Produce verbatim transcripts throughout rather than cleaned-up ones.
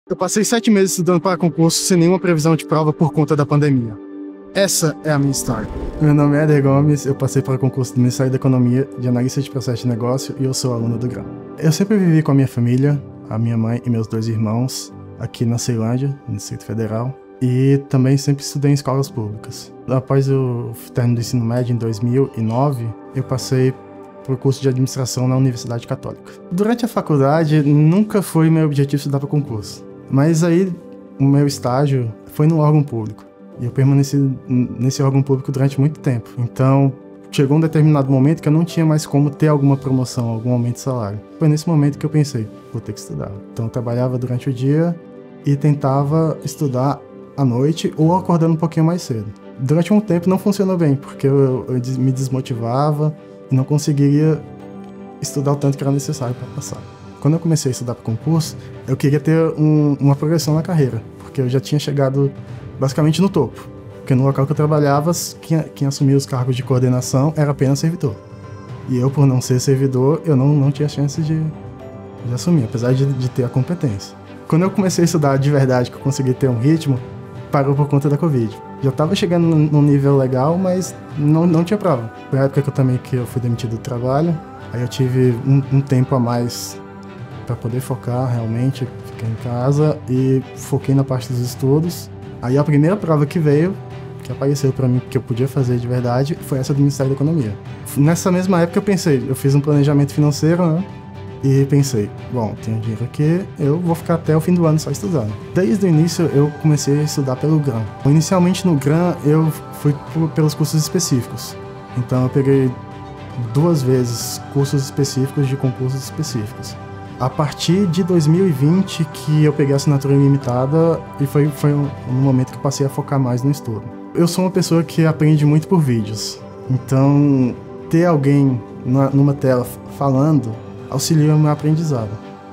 Eu passei sete meses estudando para concurso sem nenhuma previsão de prova por conta da pandemia. Essa é a minha história. Meu nome é Éder Gomes, eu passei para o concurso do Ministério da Economia de Analista de Processo de Negócio e eu sou aluno do GRAM. Eu sempre vivi com a minha família, a minha mãe e meus dois irmãos, aqui na Ceilândia, no Distrito Federal, e também sempre estudei em escolas públicas. Após o término do ensino médio, em dois mil e nove, eu passei para o curso de administração na Universidade Católica. Durante a faculdade, nunca foi meu objetivo estudar para concurso, mas aí o meu estágio foi no órgão público. E eu permaneci nesse órgão público durante muito tempo. Então, chegou um determinado momento que eu não tinha mais como ter alguma promoção, algum aumento de salário. Foi nesse momento que eu pensei, vou ter que estudar. Então, eu trabalhava durante o dia e tentava estudar à noite ou acordando um pouquinho mais cedo. Durante um tempo não funcionou bem, porque eu, eu me desmotivava e não conseguiria estudar o tanto que era necessário para passar. Quando eu comecei a estudar para concurso, eu queria ter um, uma progressão na carreira, porque eu já tinha chegado basicamente no topo, porque no local que eu trabalhava, quem, quem assumia os cargos de coordenação era apenas servidor. E eu, por não ser servidor, eu não, não tinha chance de, de assumir, apesar de, de ter a competência. Quando eu comecei a estudar de verdade, que eu consegui ter um ritmo, parou por conta da Covid. Já estava chegando num nível legal, mas não, não tinha prova. Foi a época que eu também que eu fui demitido do trabalho, aí eu tive um, um tempo a mais para poder focar realmente, fiquei em casa e foquei na parte dos estudos. Aí a primeira prova que veio, que apareceu para mim que eu podia fazer de verdade, foi essa do Ministério da Economia. Nessa mesma época eu pensei, eu fiz um planejamento financeiro, né? E pensei, bom, tenho dinheiro aqui, eu vou ficar até o fim do ano só estudando. Desde o início eu comecei a estudar pelo GRAM. Inicialmente no GRAM eu fui pelos cursos específicos. Então eu peguei duas vezes cursos específicos de concursos específicos. A partir de dois mil e vinte que eu peguei a assinatura ilimitada e foi, foi um, um momento que eu passei a focar mais no estudo. Eu sou uma pessoa que aprende muito por vídeos, então ter alguém na, numa tela falando auxilia o meu aprendizado.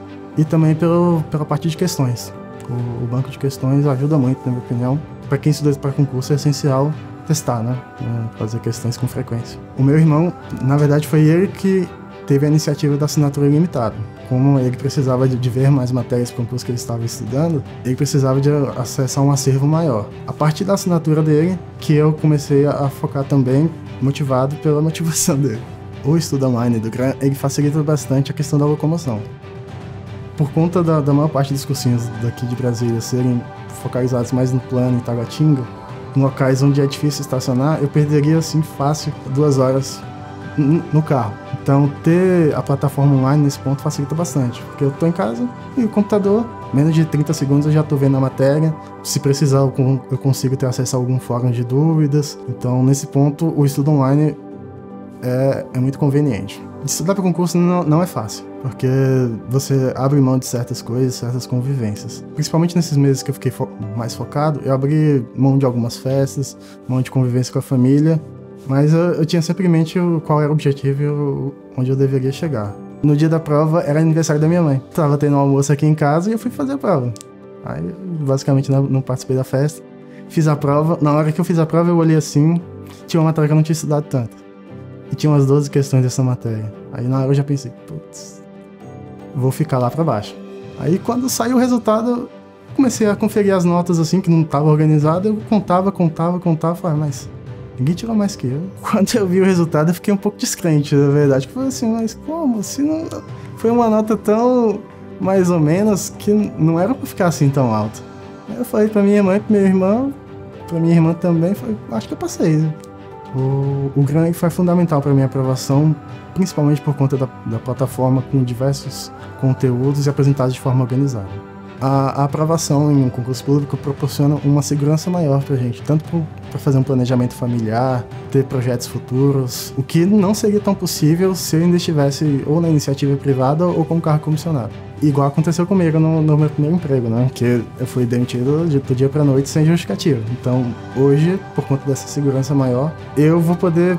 E também pelo, pela parte de questões. O, o banco de questões ajuda muito, na minha opinião. Para quem estuda para concurso é essencial testar, né? Fazer questões com frequência. O meu irmão, na verdade, foi ele que teve a iniciativa da assinatura ilimitada. Como ele precisava de, de ver mais matérias para o concurso que ele estava estudando, ele precisava de acessar um acervo maior. A partir da assinatura dele, que eu comecei a, a focar também, motivado pela motivação dele. O estudo online do GRAM, ele facilita bastante a questão da locomoção. Por conta da, da maior parte dos cursinhos daqui de Brasília serem focalizados mais no plano, em Taguatinga, em locais onde é difícil estacionar, eu perderia, assim, fácil, duas horas no carro. Então, ter a plataforma online nesse ponto facilita bastante, porque eu estou em casa e o computador, menos de trinta segundos eu já estou vendo a matéria. Se precisar, eu consigo ter acesso a algum fórum de dúvidas. Então, nesse ponto, o estudo online é, é muito conveniente. Estudar para concurso não, não é fácil, porque você abre mão de certas coisas, certas convivências. Principalmente nesses meses que eu fiquei fo- mais focado, eu abri mão de algumas festas, mão de convivência com a família, mas eu, eu tinha sempre em mente o, qual era o objetivo e o, onde eu deveria chegar. No dia da prova, era aniversário da minha mãe. Tava tendo um almoço aqui em casa e eu fui fazer a prova. Aí, basicamente, não, não participei da festa. Fiz a prova. Na hora que eu fiz a prova, eu olhei assim, tinha uma matéria que eu não tinha estudado tanto. E tinha umas doze questões dessa matéria. Aí, na hora, eu já pensei, putz, vou ficar lá pra baixo. Aí, quando saiu o resultado, eu comecei a conferir as notas, assim, que não tava organizado. Eu contava, contava, contava, falei, mas ninguém tirou mais que eu. Quando eu vi o resultado, eu fiquei um pouco descrente, na verdade. Eu falei assim, mas como? Se não... Foi uma nota tão mais ou menos que não era pra ficar assim tão alta. Aí eu falei pra minha mãe, pro meu irmão, pra minha irmã também, falei, acho que eu passei. O, o GRAM foi fundamental pra minha aprovação, principalmente por conta da, da plataforma com diversos conteúdos e apresentados de forma organizada. A, a aprovação em um concurso público proporciona uma segurança maior pra gente, tanto para fazer um planejamento familiar, ter projetos futuros, o que não seria tão possível se eu ainda estivesse ou na iniciativa privada ou com cargo comissionado. Igual aconteceu comigo no, no meu primeiro emprego, né? Que eu fui demitido de, do dia pra noite sem justificativa. Então, hoje, por conta dessa segurança maior, eu vou poder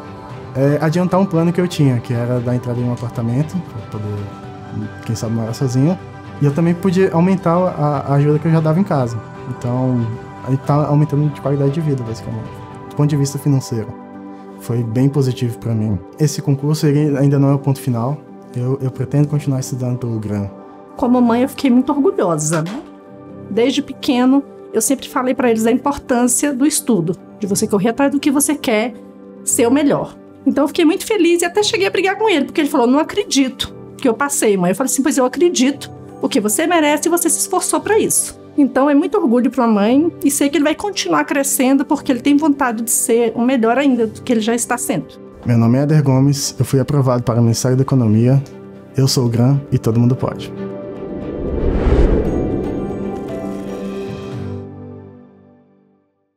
é, adiantar um plano que eu tinha, que era dar entrada em um apartamento, para poder, quem sabe, morar sozinho. E eu também podia aumentar a, a ajuda que eu já dava em casa. Então, a gente tá aumentando de qualidade de vida, basicamente. Do ponto de vista financeiro, foi bem positivo para mim. Esse concurso ele ainda não é o ponto final. Eu, eu pretendo continuar estudando pelo GRAM. Como mãe, eu fiquei muito orgulhosa, né? Desde pequeno, eu sempre falei para eles a importância do estudo, de você correr atrás do que você quer, ser o melhor. Então eu fiquei muito feliz e até cheguei a brigar com ele, porque ele falou, não acredito que eu passei, mãe. Eu falei assim, pois eu acredito, porque você merece e você se esforçou para isso. Então é muito orgulho para a mãe e sei que ele vai continuar crescendo porque ele tem vontade de ser o melhor ainda do que ele já está sendo. Meu nome é Éder Gomes, eu fui aprovado para o Ministério da Economia, eu sou o Gran e todo mundo pode.